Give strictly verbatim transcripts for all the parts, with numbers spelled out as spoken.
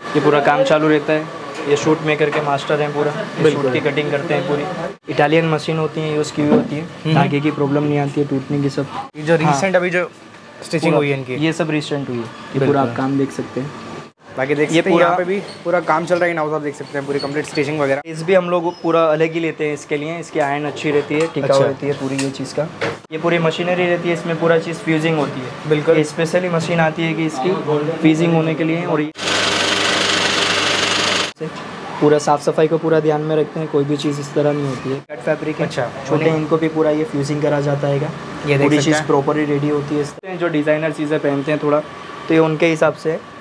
ये पूरा काम चालू रहता है। ये शूट मेकर के मास्टर हैं, पूरा शूट की कटिंग करते हैं पूरी। इटालियन मशीन होती है, यूज़ की हुई होती है, धागे की प्रॉब्लम नहीं आती है टूटने की। सब ये जो रिसेंट अभी जो स्टिचिंग हुई है इनकी, ये सब रिसेंट हुई है। ये पूरा आप काम देख सकते हैं। बाकी देख सकते हैं यहाँ पे भी पूरा काम चल रहा है। नाउ आप देख सकते हैं पूरी कंप्लीट स्टिचिंग वगैरह। इस भी हम लोग पूरा अलग ही लेते हैं इसके लिए। इसकी आयरन अच्छी रहती है, टिकाऊ अच्छा। रहती है पूरी ये चीज़ का। ये पूरी मशीनरी रहती है, इसमें पूरा चीज़ फ्यूजिंग होती है। बिल्कुल स्पेशली मशीन आती है कि इसकी फ्यूजिंग होने के लिए। और ये पूरा साफ़ सफाई को पूरा ध्यान में रखते हैं, कोई भी चीज़ इस तरह नहीं होती है। कट फैब्रिक है, अच्छा छोटे इनको भी पूरा ये फ्यूजिंग करा जाता है। ये पूरी चीज़ प्रॉपरली रेडी होती है। इस तरह जो डिज़ाइनर चीज़ें पहनते हैं थोड़ा, तो ये उनके हिसाब से है।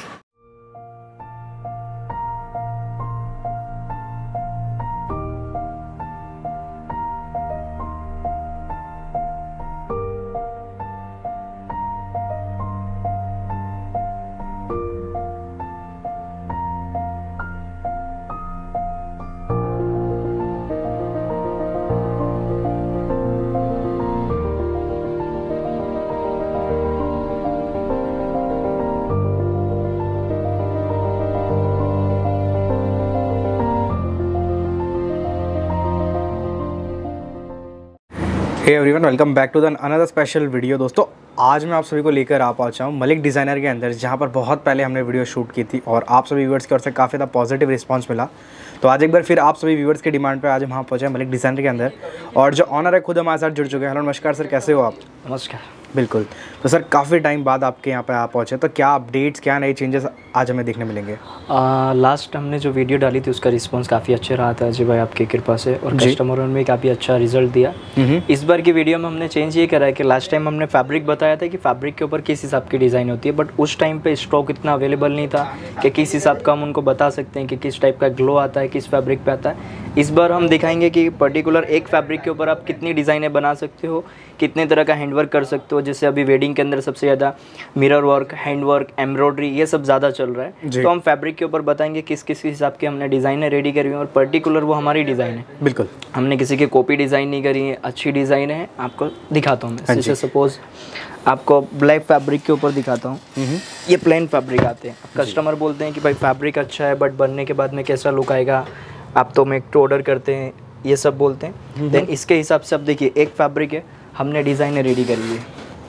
Hey everyone, welcome back to the another special video. दोस्तों, आज मैं आप सभी को लेकर आ पहुंचा हूं मलिक डिज़ाइनर के अंदर, जहां पर बहुत पहले हमने वीडियो शूट की थी और आप सभी व्यूअर्स की ओर से काफ़ी ज़्यादा पॉजिटिव रिस्पांस मिला। तो आज एक बार फिर आप सभी व्यूअर्स की डिमांड पे आज हम वहाँ पहुँचे हैं मलिक डिज़ाइनर के अंदर, और जो ऑनर है खुद हमारे साथ जुड़ चुके हैं। हेलो नमस्कार सर, कैसे हो आप? नमस्कार। बिल्कुल। तो सर, काफ़ी टाइम बाद आपके यहाँ पे आप पहुँचे, तो क्या अपडेट्स, क्या नए चेंजेस आज हमें देखने मिलेंगे? लास्ट हमने जो वीडियो डाली थी उसका रिस्पांस काफ़ी अच्छा रहा था जी भाई, आपकी कृपा से, और कस्टमरों ने भी काफ़ी अच्छा रिजल्ट दिया। इस बार की वीडियो में हमने चेंज ये करा है कि लास्ट टाइम हमने फैब्रिक बताया था कि फैब्रिक के ऊपर किस हिसाब की डिज़ाइन होती है, बट उस टाइम पे स्टॉक इतना अवेलेबल नहीं था कि किस हिसाब का हम उनको बता सकते हैं कि किस टाइप का ग्लो आता है, किस फैब्रिक पे आता है। इस बार हम दिखाएंगे कि पर्टिकुलर एक फैब्रिक के ऊपर आप कितनी डिज़ाइनें बना सकते हो, कितने तरह का हैंडवर्क कर सकते हो। जैसे अभी वेडिंग के अंदर सबसे ज़्यादा मिरर वर्क, हैंडवर्क, एम्ब्रॉयडरी, ये सब ज़्यादा चल रहा है। तो हम फैब्रिक के ऊपर बताएंगे किस किस हिसाब के हमने डिज़ाइनें रेडी करी हैं, और पर्टिकुलर वो हमारी डिज़ाइन है। बिल्कुल, हमने किसी की कॉपी डिज़ाइन नहीं करी है, अच्छी डिज़ाइन है। आपको दिखाता हूँ मैं। जैसे सपोज आपको ब्लैक फैब्रिक के ऊपर दिखाता हूँ। ये प्लेन फैब्रिक आते हैं। कस्टमर बोलते हैं कि भाई फैब्रिक अच्छा है, बट बनने के बाद में कैसा लुक आएगा, आप तो मेक टू ऑर्डर करते हैं, ये सब बोलते हैं। देन इसके हिसाब से अब देखिए, एक फैब्रिक है, हमने डिज़ाइनें रेडी करी है।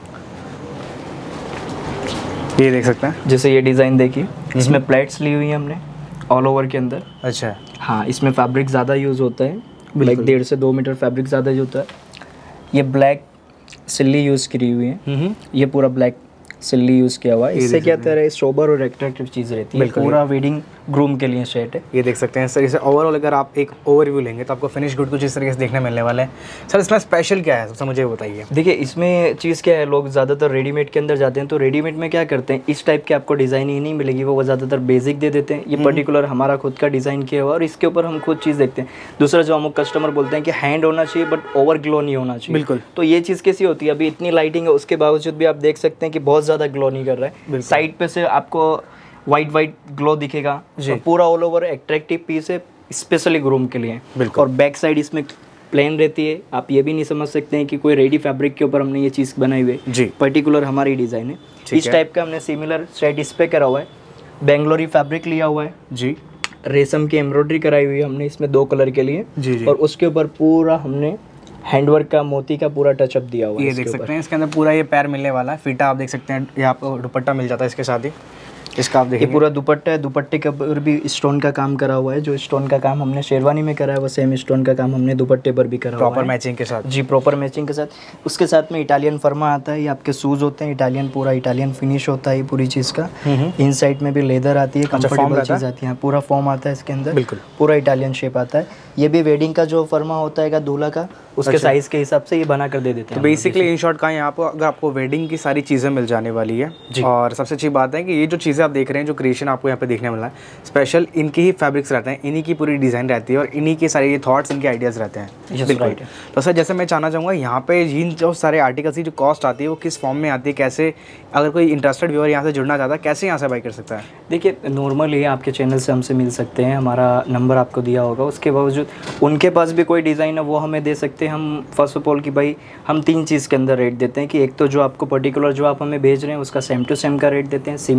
ये देख सकते हैं। जैसे ये डिज़ाइन देखिए, इसमें प्लेट्स ली हुई है हमने ऑल ओवर के अंदर। अच्छा। हाँ, इसमें फैब्रिक ज़्यादा यूज़ होता है, लाइक डेढ़ से दो मीटर फैब्रिक ज़्यादा यूज होता है। ये ब्लैक सिल्ली यूज़ करी हुई है, ये पूरा ब्लैक सिल्ली यूज़ किया हुआ है। इससे क्या तरह सोबर और एट्रैक्टिव चीज़ रहती है। पूरा वेडिंग ग्रूम के लिए सेट है। ये देख सकते हैं सर। इसे ओवरऑल अगर आप एक ओवरव्यू लेंगे तो आपको फिनिश गुड कुछ इस तरीके से देखने मिलने वाला है। सर, इसमें स्पेशल क्या है सबसे, मुझे बताइए। देखिए, इसमें चीज़ क्या है, लोग ज़्यादातर रेडीमेड के अंदर जाते हैं, तो रेडीमेड में क्या करते हैं, इस टाइप की आपको डिज़ाइन ही नहीं मिलेगी, वो ज़्यादातर बेसिक दे देते हैं। ये पर्टिकुलर हमारा खुद का डिज़ाइन किया हुआ, और इसके ऊपर हम खुद चीज़ देखते हैं। दूसरा, जो अमुक कस्टमर बोलते हैं कि हैंड होना चाहिए बट ओवर ग्लो नहीं होना चाहिए। बिल्कुल। तो ये चीज़ कैसी होती है, अभी इतनी लाइटिंग है उसके बावजूद भी आप देख सकते हैं कि बहुत ज़्यादा ग्लो नहीं कर रहा है। साइड पे से आपको वाइट वाइट ग्लो दिखेगा। तो पूरा ऑल ओवर एट्रैक्टिव पीस है, स्पेशली ग्रूम के लिए। और बैक साइड इसमें प्लेन रहती है। आप ये भी नहीं समझ सकते हैं कि कोई रेडी फैब्रिक के ऊपर हमने ये चीज़ बनाई हुई है। पर्टिकुलर हमारी डिज़ाइन है। इस टाइप का हमने सिमिलर सेट इस पे करा हुआ है। बेंगलोरी फैब्रिक लिया हुआ है जी, रेशम की एम्ब्रॉयडरी कराई हुई है हमने इसमें दो कलर के लिए जी, जी। और उसके ऊपर पूरा हमने हैंडवर्क का, मोती का पूरा टचअप दिया हुआ है। ये देख सकते हैं, इसके अंदर पूरा ये पैर मिलने वाला है। फीटा आप देख सकते हैं, ये आपको दुपट्टा मिल जाता है इसके साथ ही। इसका आप देखिए, ये पूरा दुपट्टा है। दुपट्टे के ऊपर भी स्टोन का काम करा हुआ है। जो स्टोन का काम हमने शेरवानी में करा है, वो सेम स्टोन का काम हमने दुपट्टे पर भी करा हुआ है, प्रॉपर मैचिंग के साथ जी, प्रॉपर मैचिंग के साथ। उसके साथ में इटालियन फर्मा आता है। ये आपके शूज़ होते हैं इटालियन, पूरा इटालियन फिनिश होता है पूरी चीज़ का। इन साइड में भी लेदर आती है, कंफर्टेबल चीज़ आती है। पूरा फॉर्म आता है इसके अंदर, बिल्कुल पूरा इटालियन शेप आता है। ये भी वेडिंग का जो फर्मा होता है दूल्हा का, उसके अच्छा। साइज के हिसाब से ये बना कर दे देते हैं। तो बेसिकली इन शॉर्ट का यहाँ पर अगर आपको वेडिंग की सारी चीज़ें मिल जाने वाली है। और सबसे अच्छी बात है कि ये जो चीज़ें आप देख रहे हैं, जो क्रिएशन आपको यहाँ पे देखने मिला है, स्पेशल इनके ही फैब्रिक्स रहते हैं, इन्हीं की पूरी डिज़ाइन रहती है, और इन्हीं के सारे ये थॉट्स, इनके आइडियाज़ रहते हैं। बिल्कुल। तो सर, जैसे मैं जानना चाहूँगा, यहाँ पे इन जो सारे आर्टिकल्स की जो कॉस्ट आती है वो किस फॉर्म में आती है, कैसे अगर कोई इंटरेस्टेड व्यूअर यहाँ से जुड़ना चाहता है, कैसे यहाँ से बाई कर सकता है? देखिए, नॉर्मली आपके चैनल से हमसे मिल सकते हैं, हमारा नंबर आपको दिया होगा। उसके बावजूद उनके पास भी कोई डिज़ाइन है वो हमें दे सकते हैं। हम फर्स्ट ऑफ ऑल कि भाई हम तीन चीज़ के अंदर रेट देते हैं कि एक तो जो आपको पर्टिकुलर जो आप हमें भेज रहे हैं उसका सेम टू सेम का रेट देते हैं, सिमिलर रेट देते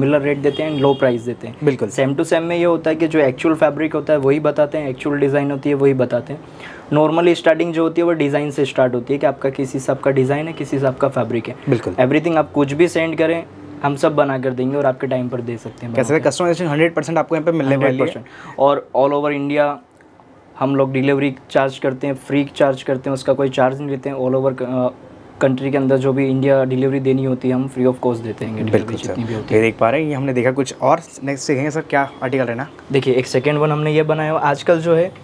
देते हैं, लो प्राइस देते हैं। बिल्कुल सेम टू सेम में ये होता है कि जो एक्चुअल फैब्रिक होता है वही बताते हैं, एक्चुअल डिज़ाइन होती है वही बताते हैं। नॉर्मली स्टार्टिंग जो होती है वो डिज़ाइन से स्टार्ट होती है कि आपका किस हिसाब का डिज़ाइन है, किस हिसाब का फैब्रिक है। बिल्कुल एवरीथिंग आप कुछ भी सेंड करें हम सब बना कर देंगे और आपके टाइम पर दे सकते हैं। कैसे कस्टमाइजेशन हंड्रेड परसेंट आपको यहाँ पे मिलने वाली है। और ऑल ओवर इंडिया हम लोग डिलीवरी चार्ज करते हैं, फ्री चार्ज करते हैं, उसका कोई चार्ज नहीं लेते हैं। ऑल ओवर कंट्री के अंदर जो भी इंडिया डिलीवरी देनी होती है हम फ्री ऑफ कॉस्ट देते हैं। बिल्कुल जितनी भी होती है। ये देख पा रहे हैं, ये हमने देखा कुछ और नेक्स्ट देखेंगे सर क्या आर्टिकल है ना। देखिए एक सेकेंड वन हमने ये बनाया हुआ, आजकल जो है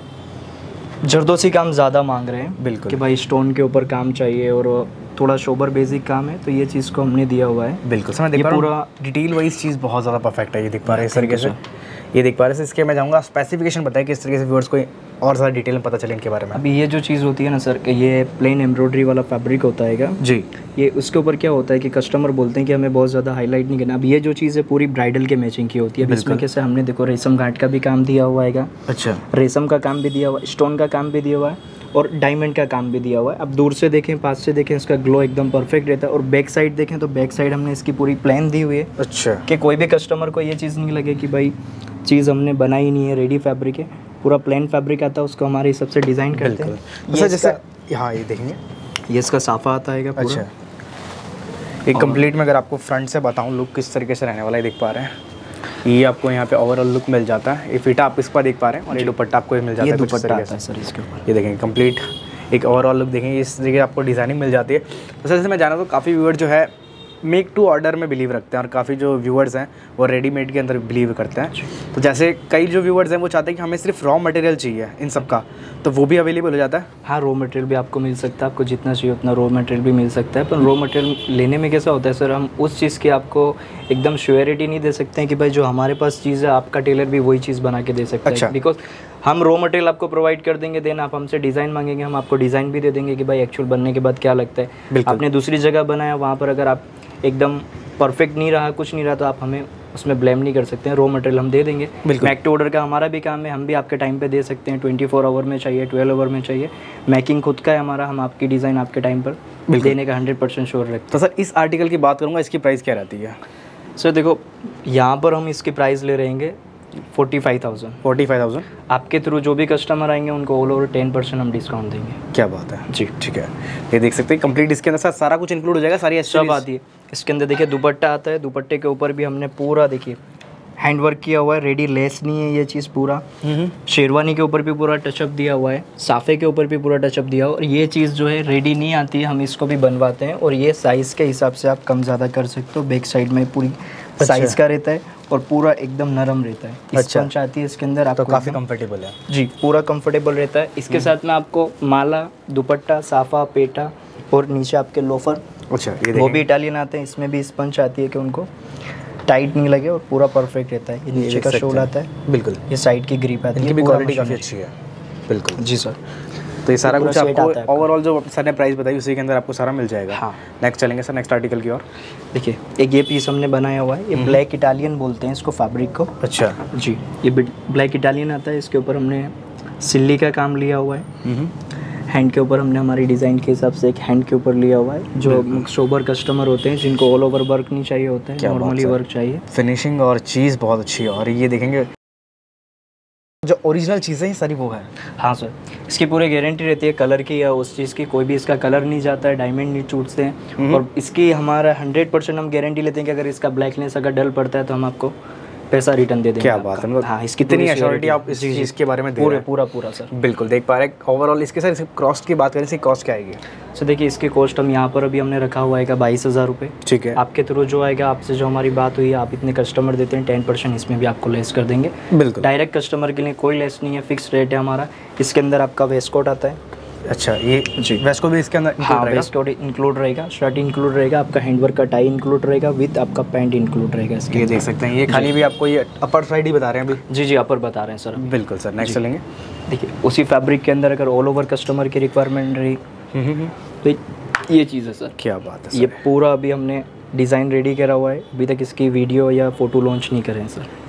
जरदोसी काम ज़्यादा मांग रहे हैं। बिल्कुल कि भाई स्टोन के ऊपर काम चाहिए और थोड़ा शोबर बेसिक काम है, तो ये चीज़ को हमने दिया हुआ है। बिल्कुल सर, ये पूरा डिटेल वाइज चीज़ बहुत ज़्यादा परफेक्ट है। ये देख पा रहे हैं इस तरीके से, ये देख पा रहे हैं। इसके मैं जाऊँगा स्पेसिफिकेशन बताएं किस तरीके से व्यूअर्स को और ज़्यादा डिटेल में पता चले इनके बारे में। अभी ये जो चीज़ होती है ना सर, ये प्लेन एम्ब्रॉयडरी वाला फैब्रिक होता है जी। ये उसके ऊपर क्या होता है कि कस्टमर बोलते हैं कि हमें बहुत ज़्यादा हाईलाइट नहीं करना। अब ये जो चीज़ है पूरी ब्राइडल के मैचिंग की होती है। इसमें कैसे हमने देखो रेशम घाट का भी काम दिया हुआ है। अच्छा, रेशम का काम भी दिया हुआ है, स्टोन का काम भी दिया हुआ है और डायमंड का काम भी दिया हुआ है। अब दूर से देखें, पास से देखें, इसका ग्लो एकदम परफेक्ट रहता है। और बैक साइड देखें तो बैक साइड हमने इसकी पूरी प्लान दी हुई है। अच्छा, कि कोई भी कस्टमर को ये चीज़ नहीं लगे कि भाई चीज़ हमने बनाई नहीं है, रेडी फैब्रिक है, पूरा प्लेन फैब्रिक आता है, उसको हमारे हिसाब से डिज़ाइन करते हैं। ये जैसे हाँ ये देखेंगे, ये इसका साफा आता है पूरा। अच्छा, एक कंप्लीट में अगर आपको फ्रंट से बताऊं लुक किस तरीके से रहने वाला है, देख पा रहे हैं ये आपको यहाँ पे ओवरऑल लुक मिल जाता है। ये फीटा आप इस पर देख पा रहे हैं और ये दुपट्टा आपको मिल जाता है। ये दुपट्टा आता है सर इसके ऊपर। ये देखेंगे कंप्लीट एक ओवरऑल लुक देखेंगे, इस तरीके आपको डिज़ाइनिंग मिल जाती है। तो सर जैसे मैं जाना तो काफ़ी व्यूअर जो है मेक टू ऑर्डर में बिलीव रखते हैं और काफ़ी जो व्यूअर्स हैं वो रेडीमेड के अंदर बिलीव करते हैं। तो जैसे कई जो व्यूअर्स हैं वो चाहते हैं कि हमें सिर्फ रॉ मटेरियल चाहिए इन सब का, तो वो भी अवेलेबल हो जाता है। हाँ, रॉ मटेरियल भी आपको मिल सकता है, आपको जितना चाहिए उतना रॉ मटेरियल भी मिल सकता है। पर रॉ मटेरियल लेने में कैसा होता है सर, हम उस चीज़ की आपको एकदम श्योरिटी नहीं दे सकते हैं कि भाई जो हमारे पास चीज़ है आपका टेलर भी वही चीज़ बना के दे सकता है। बिकॉज हम रॉ मटेरियल आपको प्रोवाइड कर देंगे, देन आप हमसे डिज़ाइन मांगेंगे, हम आपको डिज़ाइन भी दे देंगे कि भाई एक्चुअल बनने के बाद क्या लगता है। आपने दूसरी जगह बनाया, वहाँ पर अगर आप एकदम परफेक्ट नहीं रहा, कुछ नहीं रहा, तो आप हमें उसमें ब्लेम नहीं कर सकते हैं। रॉ मटेरियल हम दे देंगे। मैक टू ऑर्डर का हमारा भी काम है, हम भी आपके टाइम पे दे सकते हैं। ट्वेंटी फोर आवर में चाहिए, ट्वेल्व आवर में चाहिए, मैकिंग खुद का है हमारा, हम आपकी डिज़ाइन आपके टाइम पर देने का हंड्रेड परसेंट श्योर रखते हैं। तो सर इस आर्टिकल की बात करूँगा, इसकी प्राइस क्या रहती है? सर देखो यहाँ पर हम इसकी प्राइस ले रहेंगे forty five thousand forty five thousand आपके थ्रू जो भी कस्टमर आएंगे उनको ऑल ओवर टेन परसेंट हम डिस्काउंट देंगे। क्या बात है जी, ठीक है। ये देख सकते हैं कंप्लीट इसके अंदर सर सारा कुछ इंक्लूड हो जाएगा, सारी सब आती है इसके अंदर। देखिए दुपट्टा आता है, दुपट्टे के ऊपर भी हमने पूरा देखिए हैंड वर्क किया हुआ है, रेडी लेस नहीं है ये चीज़ पूरा। शेरवानी के ऊपर भी पूरा टचअप दिया हुआ है, साफे के ऊपर भी पूरा टचअप दिया हुआ है। और ये चीज़ जो है रेडी नहीं आती है, हम इसको भी बनवाते हैं। और ये साइज़ के हिसाब से आप कम ज़्यादा कर सकते हो। बैक साइड में पूरी साइज़ का रहता है और पूरा एकदम नरम रहता है। अच्छा, चाहती है इसके अंदर आपको तो काफ़ी कंफर्टेबल है जी, पूरा कंफर्टेबल रहता है। इसके साथ में आपको माला, दुपट्टा, साफा, पेटा और नीचे आपके लोफर, अच्छा ये वो भी इटालियन आते हैं। इसमें भी स्पंज आती है कि उनको टाइट नहीं लगे और पूरा परफेक्ट रहता है। ये नीचे का शोल आता है, बिल्कुल। ये साइड की ग्रिप आती है, इनकी भी क्वालिटी काफ़ी अच्छी है। बिल्कुल जी सर। तो ये सारा कुछ आपको ओवरऑल जो सर ने प्राइस बताई उसी के अंदर आपको सारा मिल जाएगा। हाँ, नेक्स्ट चलेंगे सर नेक्स्ट आर्टिकल की ओर। देखिए एक ये पीस हमने बनाया हुआ है, ये ब्लैक इटालियन बोलते हैं इसको फैब्रिक को। अच्छा जी, ये ब्लैक इटालियन आता है। इसके ऊपर हमने सिल्ली का काम लिया हुआ है। हैंड के ऊपर हमने हमारी डिज़ाइन के हिसाब से एक हैंड के ऊपर लिया हुआ है। जो सोबर कस्टमर होते हैं जिनको ऑल ओवर वर्क नहीं चाहिए होता है, नॉर्मली वर्क चाहिए। फिनिशिंग और चीज़ बहुत अच्छी है। और ये देखेंगे जो ओरिजिनल चीज़ें हैं सारी वो है। हाँ सर, इसकी पूरी गारंटी रहती है कलर की या उस चीज़ की, कोई भी इसका कलर नहीं जाता है, डायमंड नहीं छूटते हैं। और इसकी हमारा हंड्रेड परसेंट हम गारंटी लेते हैं कि अगर इसका ब्लैकनेस अगर डल पड़ता है तो हम आपको पैसा रिटर्न दे देंगे। क्या बात है, मतलब हाँ, इसकी कितनी एश्योरिटी आप इस चीज़ के बारे में दे पूरे रहे हैं। पूरा पूरा सर बिल्कुल देख पा रहे हैं। ओवरऑल इसके सर इसकी कॉस्ट की बात करें, इसकी कॉस्ट क्या आएगी? सर देखिए इसकी कॉस्ट हम यहाँ पर अभी हमने रखा हुआ है बाईस हज़ार रुपये। ठीक है। आपके थ्रू जो आएगा, आपसे जो हमारी बात हुई है, आप इतने कस्टमर देते हैं, टेन परसेंट इसमें भी आपको लेस कर देंगे। बिल्कुल। डायरेक्ट कस्टमर के लिए कोई लेस नहीं है, फिक्स रेट है हमारा। इसके अंदर आपका वेस्ट कोट आता है। अच्छा, ये जी, वेस्ट कोट भी इसके अंदर हाँ, वेस्ट कोट इंक्लूड रहेगा, शर्ट इंक्लूड रहेगा, आपका हैंडवर्क का टाई इंक्लूड रहेगा, विद आपका पैंट इंक्लूड रहेगा इसके। ये देख सकते हैं, ये खाली भी आपको ये अपर साइड ही बता रहे हैं अभी। जी जी, अपर बता रहे हैं सर। बिल्कुल सर, नेक्स्ट चलेंगे। देखिए उसी फैब्रिक के अंदर अगर ऑल ओवर कस्टमर की रिक्वायरमेंट रही तो ये चीज़ है सर। क्या बात है, ये पूरा अभी हमने डिज़ाइन रेडी करा हुआ है, अभी तक इसकी वीडियो या फ़ोटो लॉन्च नहीं करें सर।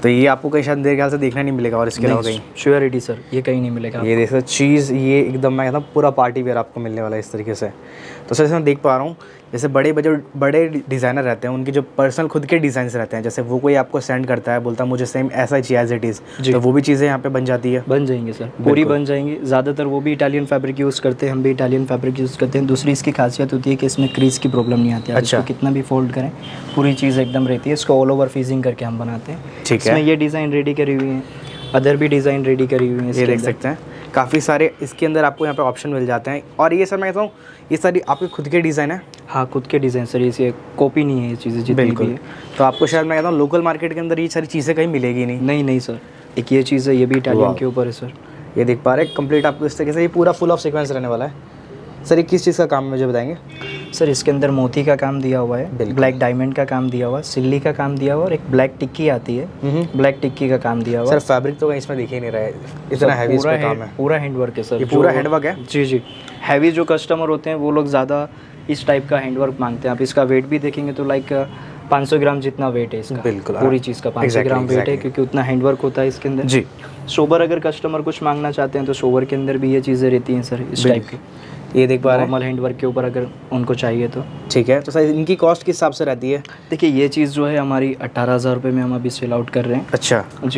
तो ये आपको कहीं शायद मेरे ख्याल से देखना नहीं मिलेगा और इसके अलावा कहीं। श्योरिटी सर, ये कहीं नहीं मिलेगा। ये देखो चीज़, ये एकदम मैं कहता हूँ पूरा पार्टी वेयर आपको मिलने वाला है इस तरीके से। तो सर मैं देख पा रहा हूँ जैसे बड़े बड़े बड़े डिज़ाइनर रहते हैं, उनकी जो पर्सनल खुद के डिज़ाइंस रहते हैं, जैसे वो कोई आपको सेंड करता है, बोलता है मुझे सेम ऐसा ही चाहिए एज इट इज़, तो वो भी चीज़ें यहाँ पे बन जाती है। बन जाएंगे सर, पूरी बन जाएंगी। ज़्यादातर वो भी इटालियन फैब्रिक यूज़ करते हैं, हम भी इटालियन फैब्रिक यूज़ करते हैं। दूसरी इसकी खासियत होती है कि इसमें क्रीज की प्रॉब्लम नहीं आती है। अच्छा, कितना भी फोल्ड करें पूरी चीज़ एकदम रहती है। इसको ऑल ओवर फीजिंग करके हम बनाते हैं। ठीक है, इसमें ये डिज़ाइन रेडी करी हुई है, अदर भी डिज़ाइन रेडी करी हुई है। ये देख सकते हैं काफ़ी सारे इसके अंदर आपको यहाँ पे ऑप्शन मिल जाते हैं। और ये सर मैं कहता हूँ ये सारी आपके खुद के डिज़ाइन है? हाँ, खुद के डिज़ाइन सर, ये कॉपी नहीं है ये चीज़ें जितनी भी है। तो आपको शायद मैं कहता हूँ लोकल मार्केट के अंदर ये सारी चीज़ें कहीं मिलेगी नहीं। नहीं नहीं सर, एक ये चीज़ है, ये भी इटालियन के ऊपर है सर। ये देख पा रहे हैं कंप्लीट आपको इस तरीके से, ये पूरा फुल ऑफ सीक्वेंस रहने वाला है। सर ये किस चीज़ का काम है मुझे बताएंगे? सर इसके अंदर मोती का काम दिया हुआ है, ब्लैक डायमंड का काम दिया हुआ है, सिल्ली का काम दिया हुआ है और एक ब्लैक टिक्की आती है, ब्लैक टिक्की का काम दिया हुआ है। सर फैब्रिक तो कहीं इसमें दिख ही नहीं रहा है, इतना हैवी इसका काम है। पूरा हैंडवर्क है सर, ये पूरा हैंडवर्क है? जी जी। हैवी जो कस्टमर होते हैं वो लोग ज़्यादा इस टाइप का हैंडवर्क मांगते हैं। आप इसका वेट भी देखेंगे तो लाइक पाँच सौ ग्राम जितना वेट है इसका। बिल्कुल, पूरी चीज़ का पाँच सौ ग्राम वेट है, क्योंकि उतना हैंडवर्क होता है इसके अंदर जी। सोबर अगर कस्टमर कुछ मांगना चाहते हैं तो सोबर के अंदर भी ये चीज़ें रहती हैं सर, इस टाइप की। ये देख पा रहे हैं नॉर्मल हैंडवर्क के ऊपर अगर उनको चाहिए तो। ठीक है, तो सर इनकी कॉस्ट किस हिसाब से रहती है? देखिए ये चीज़ जो है हमारी अट्ठारह हज़ार रुपये में हम अभी सेल आउट कर रहे हैं। अच्छा जी।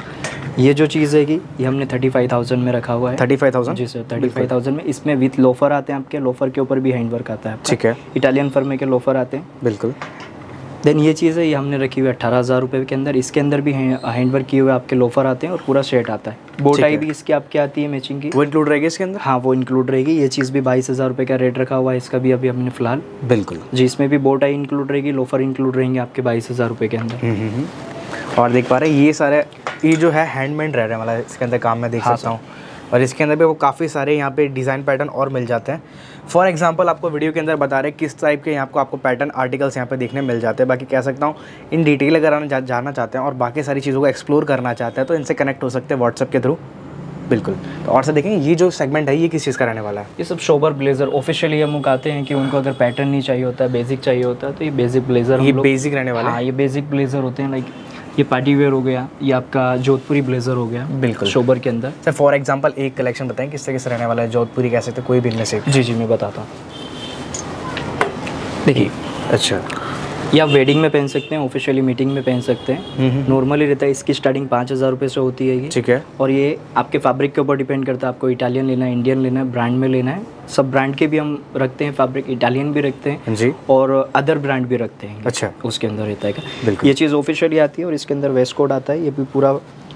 ये जो चीज़ है कि ये हमने थर्टी फाइव थाउजेंड में रखा हुआ है। थर्टी फाइव थाउजेंड जी सर, थर्टी फाइव थाउजेंड में। इसमें विथ लोफर आते हैं आपके, लोफर के ऊपर भी हैंडवर्क आता है। ठीक है, इटालियन फर्मे के लोफर आते हैं। बिल्कुल। देन ये चीज़ है, ये हमने रखी हुई है अट्ठारह हज़ार रुपये के अंदर। इसके अंदर भी हैंडवर्क किए हुए आपके लोफर आते हैं और पूरा सेट आता है। बोटाई भी इसकी आपकी आती है मैचिंग की, वो इंक्लूड रहेगी इसके अंदर? हाँ वो इंक्लूड रहेगी। ये चीज़ भी बाईस हज़ार रुपये का रेट रखा हुआ है इसका भी अभी हमने फिलहाल। बिल्कुल जी, इसमें भी बोटाई इंक्लूड रहेगी, लोफर इंक्लूड रहेंगे आपके बाईस हज़ार रुपये के अंदर। और देख पा रहे हैं ये सारे, ये जो है हैंडमेड रहने वाला है इसके अंदर काम मैं देख सकता हूँ। और इसके अंदर भी वो काफ़ी सारे यहाँ पे डिज़ाइन पैटर्न और मिल जाते हैं। फॉर एग्जांपल आपको वीडियो के अंदर बता रहे हैं किस टाइप के यहाँ आपको आपको पैटर्न आर्टिकल्स यहाँ पे देखने मिल जाते हैं। बाकी कह सकता हूँ इन डिटेल अगर आप जा, जानना चाहते हैं और बाकी सारी चीज़ों को एक्सप्लोर करना चाहते हैं तो इनसे कनेक्ट हो सकते हैं व्हाट्सएप के थ्रू। बिल्कुल। तो और से देखेंगे ये जो सेगमेंट है ये किस चीज़ का रहने वाला है? ये सब शोबर ब्लेजर ऑफिशियली हम कहते हैं कि उनको अगर पैटर्न नहीं चाहिए होता है, बेसिक चाहिए होता है, तो ये बेसिक ब्लेजर, ये बेसिक रहने वाला है। हाँ, ये बेसिक ब्लेजर होते हैं। लाइक ये पार्टी वेयर हो गया, ये आपका जोधपुरी ब्लेजर हो गया। बिल्कुल, शोबर के अंदर। सर फॉर एग्जांपल एक कलेक्शन बताएं किस तरीके से रहने वाला है? जोधपुरी कह सकते कोई भी इनमें से? जी जी मैं बताता हूँ। देखिए, अच्छा, ये आप वेडिंग में पहन सकते हैं, ऑफिशियली मीटिंग में पहन सकते हैं। नॉर्मली रहता है इसकी स्टार्टिंग पाँच हज़ार रुपये से होती है ये। ठीक है। और ये आपके फैब्रिक के ऊपर डिपेंड करता है, आपको इटालियन लेना है, इंडियन लेना है, ब्रांड में लेना है। सब ब्रांड के भी हम रखते हैं फैब्रिक, इटालियन भी रखते हैं जी, और अदर ब्रांड भी रखते हैं। अच्छा, उसके अंदर रहता है। ये चीज़ ऑफिशियली आती है और इसके अंदर वेस्ट कोट आता है। ये भी पूरा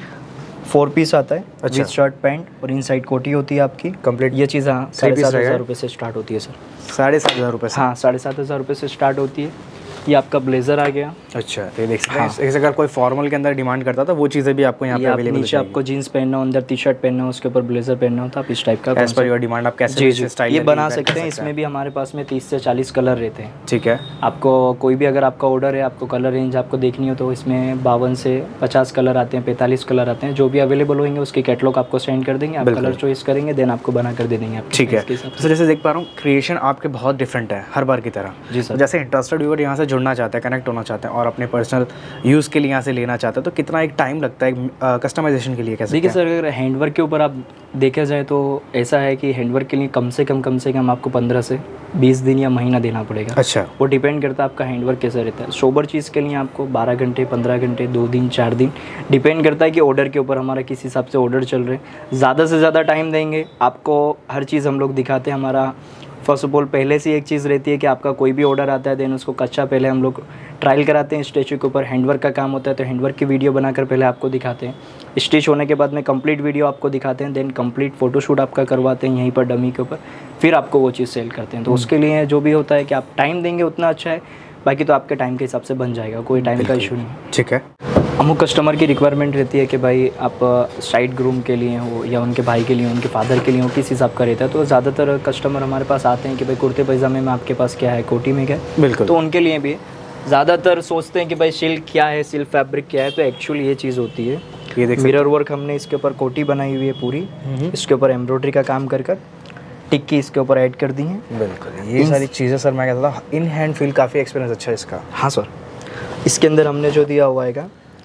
फोर पीस आता है। अच्छा। विद शर्ट पैंट और इनसाइड कोटी होती है आपकी कंप्लीट। ये चीज़ हाँ साढ़े सात हज़ार रुपये से स्टार्ट होती है सर। साढ़े सात हज़ार रुपये? हाँ, साढ़े सात हज़ार रुपये से स्टार्ट होती है। ये आपका ब्लेजर आ गया। अच्छा, तो ये देख सकते हैं। हाँ। अगर कोई फॉर्मल के अंदर डिमांड करता था वो चीज़ें भी आपको यहाँ पे अवेलेबल है। नीचे आपको जीन्स पहनना हो, अंदर टी शर्ट पहनना हो, उसके ऊपर ब्लेजर पहनना हो, तो आप इस टाइप का एज पर योर डिमांड आप कैसे जी स्टाइल ये बना सकते हैं। इसमें भी हमारे पास में तीस से चालीस कलर रहते हैं। ठीक है। आपको कोई भी अगर आपका ऑर्डर है, आपको कलर रेंज आपको देखनी हो तो इसमें बावन से पचास कलर आते हैं, पैंतालीस कलर आते हैं। जो भी अवेलेबल होंगे उसके कैटलॉग आपको सेंड कर देंगे, आप कलर चॉइस करेंगे, देन आपको बना कर दे देंगे आप। ठीक है। तो जैसे देख पा रहा हूँ क्रिएशन आपके बहुत डिफरेंट है हर बार की तरह। जी सर। जैसे इंटरेस्टेड व्यूअर यहाँ से जुड़ना चाहते हैं, कनेक्ट होना चाहते हैं और अपने पर्सनल यूज़ के लिए यहाँ से लेना चाहते हैं तो कितना एक टाइम लगता है कस्टमाइजेशन के लिए? कैसे? देखिए सर, अगर हैंडवर्क के ऊपर आप देखा जाए तो ऐसा है कि हैंडवर्क के लिए कम से कम कम से कम आपको पंद्रह से बीस दिन या महीना देना पड़ेगा। अच्छा। वो डिपेंड करता है आपका हैंडवर्क कैसा रहता है। सोबर चीज़ के लिए आपको बारह घंटे, पंद्रह घंटे, दो दिन, चार दिन डिपेंड करता है कि ऑर्डर के ऊपर हमारा किस हिसाब से ऑर्डर चल रहे हैं। ज़्यादा से ज़्यादा टाइम देंगे आपको, हर चीज़ हम लोग दिखाते हैं। हमारा फर्स्ट ऑफ ऑल पहले से एक चीज़ रहती है कि आपका कोई भी ऑर्डर आता है देन उसको कच्चा पहले हम लोग ट्रायल कराते हैं स्टैचू के ऊपर। हैंडवर्क का काम होता है तो हैंडवर्क की वीडियो बनाकर पहले आपको दिखाते हैं। स्टिच होने के बाद में कंप्लीट वीडियो आपको दिखाते हैं, देन कंप्लीट फोटोशूट आपका करवाते हैं यहीं पर डमी के ऊपर, फिर आपको वो चीज़ सेल करते हैं। तो उसके लिए जो भी होता है कि आप टाइम देंगे उतना अच्छा है, बाकी तो आपके टाइम के हिसाब से बन जाएगा, कोई टाइम का इशू नहीं। ठीक है। अमुक कस्टमर की रिक्वायरमेंट रहती है कि भाई आप साइड ग्रूम के लिए हो या उनके भाई के लिए, उनके फादर के लिए हो, किस हिसाब का रहता है। तो ज़्यादातर कस्टमर हमारे पास आते हैं कि भाई कुर्ते पैजामे में आपके पास क्या है, कोटी में क्या है। बिल्कुल। तो उनके लिए भी ज़्यादातर सोचते हैं कि भाई सिल्क क्या है, सिल्क फैब्रिक क्या है, तो एक्चुअली ये चीज़ होती है। ये देख मिरर वर्क हमने इसके ऊपर कोटी बनाई हुई है पूरी, इसके ऊपर एम्ब्रॉयडरी का काम कर कर टिक्की इसके ऊपर ऐड कर दी है। बिल्कुल। ये सारी चीज़ें सर मैं कहता था इन हैंड फील काफ़ी एक्सपीरियंस अच्छा है इसका। हाँ सर। इसके अंदर हमने जो दिया हुआ है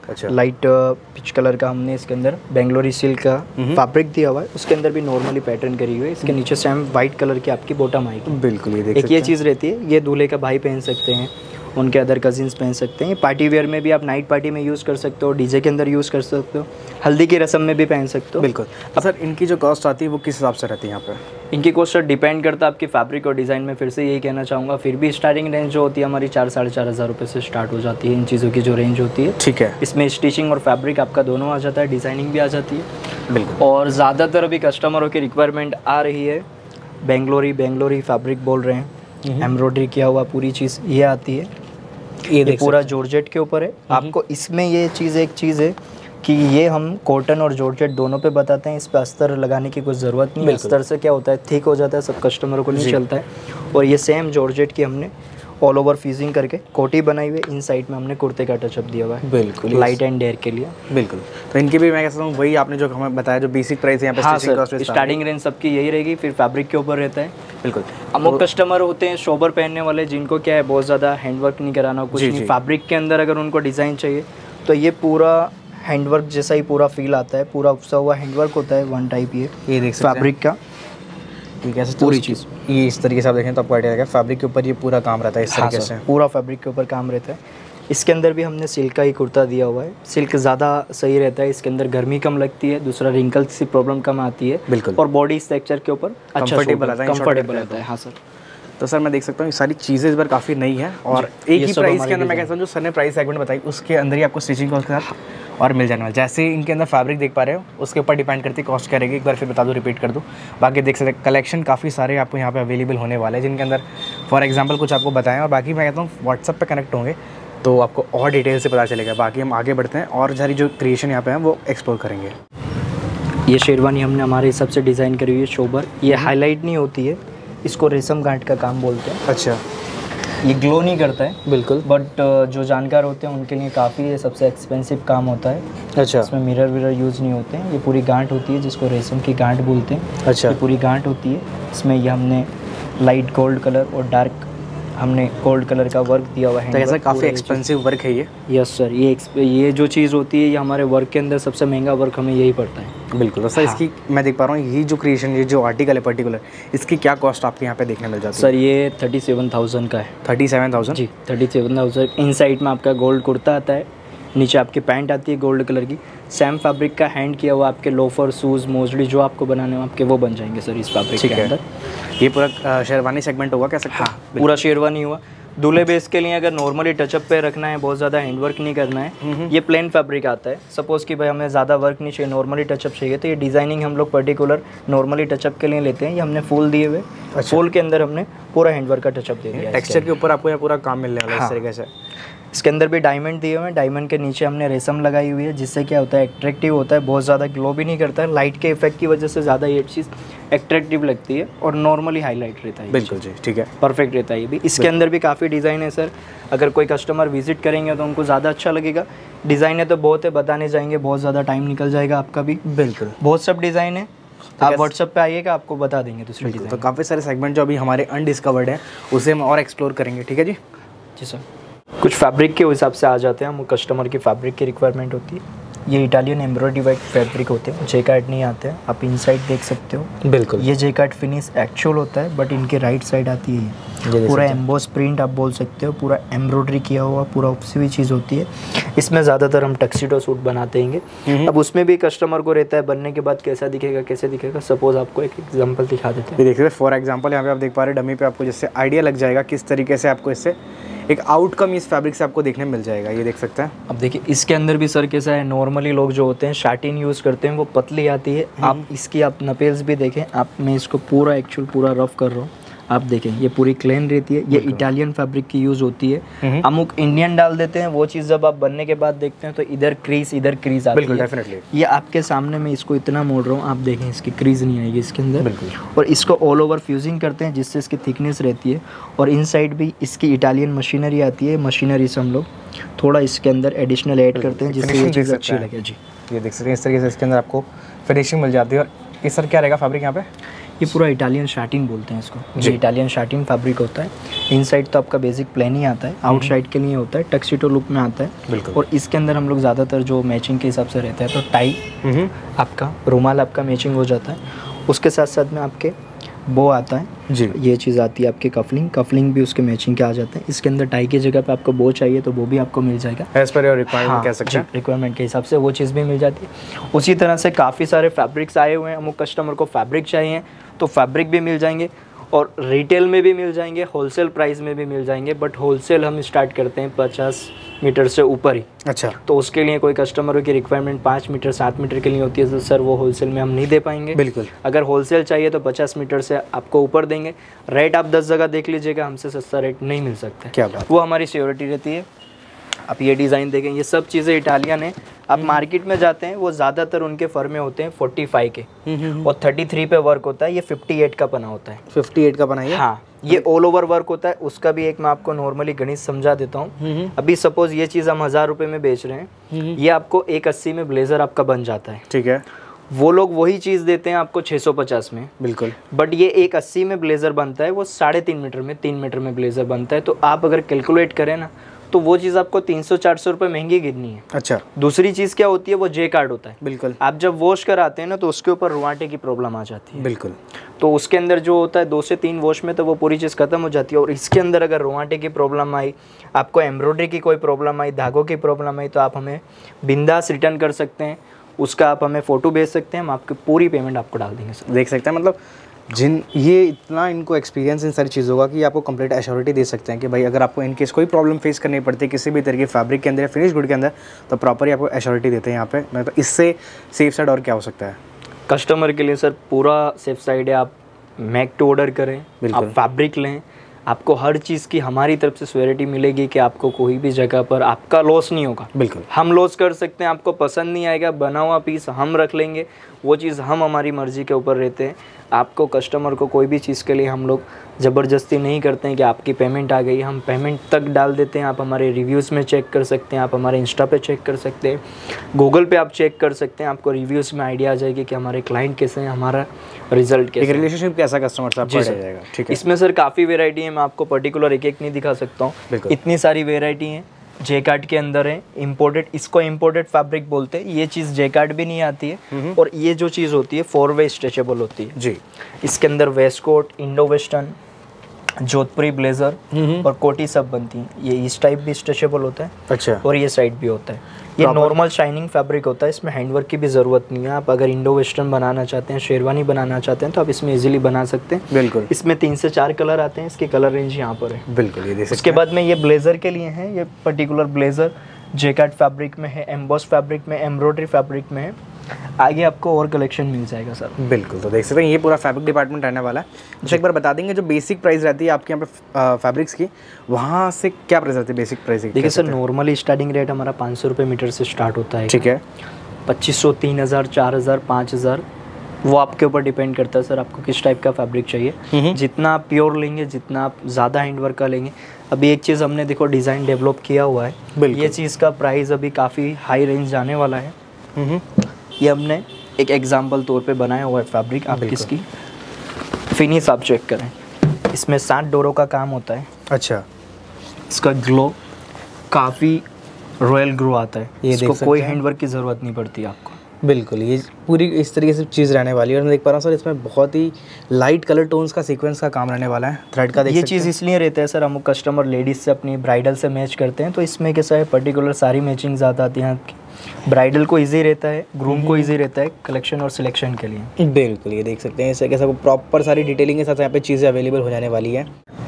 अच्छा। लाइट पिच कलर का हमने इसके अंदर बेंगलोरी सिल्क का फैब्रिक दिया हुआ है, उसके अंदर भी नॉर्मली पैटर्न करी हुई है। इसके नीचे सेम वाइट कलर की आपकी बॉटम आएगी। बिल्कुल, ये देख एक सकते ये हैं। चीज़ रहती है, ये दूल्हे का भाई पहन सकते हैं, उनके अदर कजिन्स पहन सकते हैं। पार्टी वेयर में भी आप नाइट पार्टी में यूज़ कर सकते हो, डीजे के अंदर यूज़ कर सकते हो, हल्दी की रस्म में भी पहन सकते हो। बिल्कुल। अब सर इनकी जो कॉस्ट आती है वो किस हिसाब से रहती है यहाँ पे? इनकी कॉस्ट सर डिपेंड करता है आपकी फैब्रिक और डिज़ाइन में। फिर से यही कहना चाहूँगा, फिर भी स्टार्टिंग रेंज जो होती है हमारी चार साढ़े चार हज़ार रुपये से स्टार्ट हो जाती है इन चीज़ों की जो रेंज होती है। ठीक है। इसमें स्टिचिंग और फैब्रिक आपका दोनों आ जाता है, डिज़ाइनिंग भी आ जाती है। बिल्कुल। और ज़्यादातर अभी कस्टमरों की रिक्वायरमेंट आ रही है बेंगलोरी बेंगलोरी फैब्रिक बोल रहे हैं, एम्ब्रॉयडरी किया हुआ पूरी चीज़ ये आती है। ये, ये पूरा जॉर्जेट के ऊपर है। आपको इसमें ये चीज़ एक चीज़ है कि ये हम कॉटन और जॉर्जेट दोनों पे बताते हैं, इस पे अस्तर लगाने की कोई ज़रूरत नहीं है। अस्तर से क्या होता है, थिक हो जाता है, सब कस्टमरों को नहीं चलता है। और ये सेम जॉर्जेट की हमने ऑल ओवर फ्यूजिंग करके कोटी बनाई हुई है, इन साइड में हमने कुर्ते का टचअप दिया हुआ है। बिल्कुल, लाइट एंड डेयर के लिए। बिल्कुल। तो इनकी भी मैं कहता हूँ वही आपने जो हमें बताया, जो बेसिक प्राइस है यहाँ पे। हाँ सर, स्टार्टिंग रेंज सबकी यही रहेगी, फिर फैब्रिक के ऊपर रहता है। बिल्कुल। अमुक कस्टमर होते हैं शोबर पहनने वाले, जिनको क्या है बहुत ज़्यादा हैंडवर्क नहीं कराना, कुछ नहीं, फैब्रिक के अंदर अगर उनको डिज़ाइन चाहिए तो ये पूरा हैंडवर्क जैसा ही पूरा फील आता है, पूरा उपसा हुआ हैंडवर्क होता है वन टाइप। ये ये देख सकते हैं फैब्रिक का कैसे पूरी चीज़ ये इस तरीके से आप देखें तो आपको आइडिया लगेगा। फैब्रिक के ऊपर ये पूरा काम रहता है इस तरीके से। पूरा फैब्रिक के ऊपर काम रहता है। इसके अंदर भी हमने सिल्क का ही कुर्ता दिया हुआ है। सिल्क ज़्यादा सही रहता है, इसके अंदर गर्मी कम लगती है, दूसरा रिंकल्स की प्रॉब्लम कम आती है। बिल्कुल। और बॉडी स्ट्रक्चर के ऊपर अच्छा कंफर्टेबल आता है, कंफर्टेबल आता है। हाँ सर। तो सर मैं देख सकता हूँ ये सारी चीज़ें इस बार काफ़ी नई है और एक ही प्राइस के अंदर मैं कहता हूँ जो सर ने प्राइस सेगमेंट बताई उसके अंदर ही आपको स्टिचिंग कॉस्ट के साथ और मिल जाने वाला। जैसे इनके अंदर फैब्रिक देख पा रहे हो उसके ऊपर डिपेंड करती है कॉस्ट क्या रहेगी। एक बार फिर बता दूँ, रिपीट कर दूँ। बाकी देख सकते हैं कलेक्शन काफ़ी सारे आपको यहाँ पे अवेलेबल होने वाले हैं, जिनके अंदर फॉर एग्जांपल कुछ आपको बताएं और बाकी मैं कहता हूँ व्हाट्सअप पे कनेक्ट होंगे तो आपको और डिटेल से पता चलेगा। बाकी हम आगे बढ़ते हैं और सारी जो क्रिएशन यहाँ पे हैं वो एक्सप्लोर करेंगे। ये शेरवानी हमने हमारे हिसाब से डिज़ाइन करी हुई है शोबर। ये हाईलाइट नहीं होती है, इसको रेशम गांठ का काम बोलते हैं। अच्छा। ये ग्लो नहीं करता है बिल्कुल, बट जो जानकार होते हैं उनके लिए काफ़ी ये सबसे एक्सपेंसिव काम होता है। अच्छा। इसमें मिरर विरर यूज़ नहीं होते हैं। ये पूरी गांठ होती है जिसको रेशम की गांठ बोलते हैं। अच्छा। ये पूरी गांठ होती है। इसमें ये हमने लाइट गोल्ड कलर और डार्क हमने गोल्ड कलर का वर्क दिया हुआ है। तो ऐसा काफ़ी एक्सपेंसिव वर्क है ये। Yes sir. ये ये जो चीज़ होती है ये हमारे वर्क के अंदर सबसे महंगा वर्क हमें यही पड़ता है। बिल्कुल। तो सर हाँ। इसकी मैं देख पा रहा हूँ ये जो क्रिएशन ये जो आर्टिकल है पर्टिकुलर, इसकी क्या कॉस्ट आपके यहाँ पे देखने मिल जाती है? सर ये थर्टी सेवन थाउजेंड का है। थर्टी सेवन थाउजेंड जी, thirty seven thousand. Inside में आपका गोल्ड कुर्ता आता है, नीचे आपकी पैंट आती है गोल्ड कलर की। सेम फैब्रिक का हैंड किया हुआ आपके लोफर शूज़ मोजली जो आपको बनाने हो आपके वो बन जाएंगे सर इस फैब्रिक के अंदर। ये पूरा शेरवानी सेगमेंट होगा क्या? सकता हाँ, पूरा शेरवानी हुआ। दूल्हे बेस के लिए अगर नॉर्मली टचअप पे रखना है, बहुत ज़्यादा हैंडवर्क नहीं करना है, ये प्लेन फैब्रिक आता है। सपोज़ कि भाई हमें ज़्यादा वर्क नहीं चाहिए, नॉर्मली टचअप चाहिए, तो ये डिज़ाइनिंग हम लोग पर्टिकुलर नॉर्मली टचअप के लिए लेते हैं। ये हमने फूल दिए हुए। अच्छा। फूल के अंदर हमने पूरा हैंडवर्क का टचअप दे दिया। टेक्सचर के ऊपर आपको यहाँ पूरा काम मिलने वाला है इस तरीके से। इसके अंदर भी डायमंड दिए हुए हैं। डायमंड के नीचे हमने रेशम लगाई हुई है, जिससे क्या होता है अट्रैक्टिव होता है, बहुत ज़्यादा ग्लो भी नहीं करता है। लाइट के इफेक्ट की वजह से ज़्यादा ये चीज़ अट्रैक्टिव लगती है और नॉर्मली हाईलाइट रहता है। बिल्कुल जी, ठीक है, परफेक्ट रहता है ये भी। इसके अंदर भी काफ़ी डिज़ाइन है सर। अगर कोई कस्टमर विजिट करेंगे तो उनको ज़्यादा अच्छा लगेगा। डिज़ाइन है तो बहुत है, बताने जाएंगे बहुत ज़्यादा टाइम निकल जाएगा आपका भी। बिल्कुल, बहुत सब डिज़ाइन है। आप व्हाट्सएप पे आइएगा, आपको बता देंगे दूसरे डिज़ाइन। तो काफ़ी सारे सेगमेंट जो अभी हमारे अनडिस्कवर्ड हैं उसे हम और एक्सप्लोर करेंगे। ठीक है जी। जी सर। कुछ फैब्रिक के हिसाब से आ जाते हैं हम, कस्टमर की फैब्रिक की रिक्वायरमेंट होती है। ये इटालियन एम्ब्रॉयडरी वाइट फैब्रिक होते हैं, जेकार्ड नहीं आते हैं। आप इनसाइड देख सकते हो। बिल्कुल, ये जेकार्ड फिनिश एक्चुअल होता है बट इनके राइट साइड आती है। पूरा एम्बोस प्रिंट आप बोल सकते हो, पूरा एम्ब्रॉयडरी किया हुआ पूरा उपसी हुई चीज़ होती है। इसमें ज़्यादातर हम टक्सीडो सूट बनाते हैं। अब उसमें भी कस्टमर को रहता है बनने के बाद कैसा दिखेगा कैसे दिखेगा। सपोज आपको एक एग्जांपल दिखा देते हैं। देखिए फॉर एग्जांपल यहाँ पे आप देख पा रहे हैं डमी पे, आपको जिससे आइडिया लग जाएगा किस तरीके से आपको इससे एक आउटकम इस फैब्रिक से आपको देखने मिल जाएगा। ये देख सकते हैं। अब देखिए इसके अंदर भी सर कैसा है, नॉर्मली लोग जो होते हैं शार्टिन यूज़ करते हैं वो पतली आती है। आप इसकी आप नपेल्स भी देखें। आप मैं इसको पूरा एक्चुअल पूरा रफ कर रहा हूँ, आप देखें ये पूरी क्लेन रहती है। ये इटालियन फैब्रिक की यूज़ होती है। अमुक इंडियन डाल देते हैं, वो चीज़ जब आप बनने के बाद देखते हैं तो इधर क्रीज इधर क्रीज आती है। बिल्कुल, डेफिनेटली। ये आपके सामने मैं इसको इतना मोड़ रहा हूँ, आप देखें इसकी क्रीज नहीं आएगी इसके अंदर। बिल्कुल। और इसको ऑल ओवर फ्यूजिंग करते हैं जिससे इसकी थिकनेस रहती है। और इन साइड भी इसकी इटालियन मशीनरी आती है। मशीनरी से हम लोग थोड़ा इसके अंदर एडिशनल ऐड करते हैं जिससे ये चीज़ अच्छी लगे। जी, ये देख सकते हैं इस तरीके से इसके अंदर आपको फिनिशिंग मिल जाती है। और ये सर क्या रहेगा फैब्रिक यहाँ पे? ये पूरा इटालियन शाटिन बोलते हैं इसको, ये इटालियन शाटिन फैब्रिक होता है। इनसाइड तो आपका बेसिक प्लेन ही आता है, आउटसाइड के लिए होता है, टक्सीडो लुक में आता है। और इसके अंदर हम लोग ज़्यादातर जो मैचिंग के हिसाब से रहता है, तो टाई आपका, रुमाल आपका मैचिंग हो जाता है। उसके साथ साथ में आपके बो आता है जी, ये चीज़ आती है आपकी कफलिंग, कफलिंग भी उसके मैचिंग के आ जाते हैं। इसके अंदर टाई की जगह पे आपको बो चाहिए तो वो भी आपको मिल जाएगा एज पर योर रिक्वायरमेंट, कह सकते हैं रिक्वायरमेंट के हिसाब से वो चीज़ भी मिल जाती है। उसी तरह से काफ़ी सारे फैब्रिक्स आए हुए हैं, अमुक कस्टमर को फैब्रिक चाहिए तो फैब्रिक भी मिल जाएंगे और रिटेल में भी मिल जाएंगे, होलसेल प्राइस में भी मिल जाएंगे। बट होलसेल हम स्टार्ट करते हैं पचास मीटर से ऊपर ही। अच्छा, तो उसके लिए कोई कस्टमरों की रिक्वायरमेंट पाँच मीटर सात मीटर के लिए होती है तो सर वो होलसेल में हम नहीं दे पाएंगे। बिल्कुल, अगर होलसेल चाहिए तो पचास मीटर से आपको ऊपर देंगे। रेट आप दस जगह देख लीजिएगा, हमसे सस्ता रेट नहीं मिल सकता। क्या बात, वो हमारी सियोरिटी रहती है। आप ये डिज़ाइन देखें, ये सब चीज़ें इटालियन है। आप मार्केट में जाते हैं वो ज़्यादातर उनके फर्मे होते हैं पैंतालीस के और तैंतीस पे वर्क होता है, ये अट्ठावन का बना होता है। अट्ठावन का बना है, हाँ, ये ऑल ओवर वर्क होता है। उसका भी एक मैं आपको नॉर्मली गणित समझा देता हूँ। अभी सपोज ये चीज़ हम हज़ार रुपये में बेच रहे हैं, ये आपको एक अस्सी में ब्लेजर आपका बन जाता है। ठीक है, वो लोग वही चीज़ देते हैं आपको छः सौ पचास में। बिल्कुल, बट ये एक अस्सी में ब्लेजर बनता है, वो साढ़े तीन मीटर में तीन मीटर में ब्लेजर बनता है। तो आप अगर कैलकुलेट करें ना तो वो चीज़ आपको तीन सौ चार सौ रुपये महंगी गिरनी है। अच्छा, दूसरी चीज़ क्या होती है, वो जे कार्ड होता है। बिल्कुल, आप जब वॉश कराते हैं ना तो उसके ऊपर रुआंटे की प्रॉब्लम आ जाती है। बिल्कुल, तो उसके अंदर जो होता है दो से तीन वॉश में तो वो पूरी चीज़ खत्म हो जाती है। और इसके अंदर अगर रुआंटे की प्रॉब्लम आई, आपको एम्ब्रॉयडरी की कोई प्रॉब्लम आई, धागों की प्रॉब्लम आई, तो आप हमें बिंदास रिटर्न कर सकते हैं। उसका आप हमें फ़ोटो भेज सकते हैं, हम आपकी पूरी पेमेंट आपको डाल देंगे सर। देख सकते हैं, मतलब जिन ये इतना इनको एक्सपीरियंस इन सारी चीज़ों का कि आपको कंप्लीट एश्योरिटी दे सकते हैं कि भाई अगर आपको इनकेस कोई प्रॉब्लम फेस करनी पड़ती है किसी भी तरह के फैब्रिक के अंदर या फिनिश गुड के अंदर, तो प्रॉपर आपको एश्योरिटी देते हैं यहाँ पे। मतलब इससे सेफ साइड और क्या हो सकता है कस्टमर के लिए सर? पूरा सेफ साइड है। आप मेक टू ऑर्डर करें, आप फैब्रिक लें, आपको हर चीज़ की हमारी तरफ से श्योरिटी मिलेगी कि आपको कोई भी जगह पर आपका लॉस नहीं होगा। बिल्कुल, हम लॉस कर सकते हैं, आपको पसंद नहीं आएगा, बना हुआ पीस हम रख लेंगे, वो चीज़ हम हमारी मर्ज़ी के ऊपर रहते हैं। आपको कस्टमर को कोई भी चीज़ के लिए हम लोग ज़बरदस्ती नहीं करते हैं कि आपकी पेमेंट आ गई, हम पेमेंट तक डाल देते हैं। आप हमारे रिव्यूज़ में चेक कर सकते हैं, आप हमारे इंस्टा पे चेक कर सकते हैं, गूगल पे आप चेक कर सकते हैं। आपको रिव्यूज़ में आइडिया आ जाएगी कि हमारे क्लाइंट कैसे हैं, हमारा रिजल्ट कैसे, रिलेशनशिप कैसा कस्टमर से आपका जाएगा। ठीक है, इसमें सर काफ़ी वेराइटी है, मैं आपको पर्टिकुलर एक एक नहीं दिखा सकता हूँ, इतनी सारी वेराइटी हैं। जे कार्ड के अंदर है इम्पोर्टेड, इसको इम्पोर्टेड फैब्रिक बोलते हैं। ये चीज़ जे कार्ड भी नहीं आती है। और ये जो चीज़ होती है फोर वे स्ट्रेचेबल होती है जी। इसके अंदर waistcoat, Indo western, Jodhpuri blazer और कोटी सब बनती हैं। ये इस टाइप भी स्ट्रेचेबल होता है। अच्छा, और ये साइड भी होता है। ये नॉर्मल शाइनिंग फैब्रिक होता है, इसमें हैंडवर्क की भी ज़रूरत नहीं है। आप अगर इंडो वेस्टर्न बनाना चाहते हैं, शेरवानी बनाना चाहते हैं तो आप इसमें इजीली बना सकते हैं। बिल्कुल, इसमें तीन से चार कलर आते हैं, इसके कलर रेंज यहाँ पर है। बिल्कुल, ये देख सकते हैं। उसके बाद में ये ब्लेजर के लिए है, ये पर्टिकुलर ब्लेजर जैकेट फैब्रिक में है, एम्बॉस फैब्रिक में, एम्ब्रॉयडरी फैब्रिक में है। आगे आपको और कलेक्शन मिल जाएगा सर। बिल्कुल, तो देख सकते हैं ये पूरा फैब्रिक डिपार्टमेंट रहने वाला है। अच्छा, एक बार बता देंगे जो बेसिक प्राइस रहती है आपके यहाँ पे फैब्रिक्स की, वहाँ से क्या प्राइस रहती है बेसिक प्राइस? देखिए सर, नॉर्मली स्टार्टिंग रेट हमारा पाँच सौ रुपये मीटर से स्टार्ट होता है। ठीक है, पच्चीस सौ, तीन हज़ार, चार हज़ार, पाँच हज़ार, वो आपके ऊपर डिपेंड करता है सर आपको किस टाइप का फैब्रिक चाहिए। जितना आप प्योर लेंगे, जितना आप ज़्यादा हैंडवर्क का लेंगे। अभी एक चीज़ हमने देखो डिज़ाइन डेवलप किया हुआ है, ये चीज़ का प्राइस अभी काफ़ी हाई रेंज जाने वाला है। ये हमने एक एग्जाम्पल तौर पे बनाया हुआ है फैब्रिक। आप किसकी फिनिश आप चेक करें, इसमें सात डोरों का काम होता है। अच्छा, इसका ग्लो काफ़ी रॉयल ग्लो आता है, ये इसको कोई हैंडवर्क की ज़रूरत नहीं पड़ती आपको। बिल्कुल, ये पूरी इस तरीके से चीज़ रहने वाली है। और मैं देख पा रहा हूँ सर इसमें बहुत ही लाइट कलर टोन्स का सीक्वेंस का काम रहने वाला है, थ्रेड का। ये चीज़ इसलिए रहता है सर, हम कस्टमर लेडीज़ से अपनी ब्राइडल से मैच करते हैं तो इसमें कैसा है पर्टिकुलर सारी मैचिंग ज़्यादा आती हैं आपकी। ब्राइडल को इजी रहता है, ग्रूम को इजी रहता है कलेक्शन और सिलेक्शन के लिए। बिल्कुल, ये देख सकते हैं इससे कैसा प्रॉपर सारी डिटेलिंग के साथ यहाँ पे चीज़ें अवेलेबल हो जाने वाली है।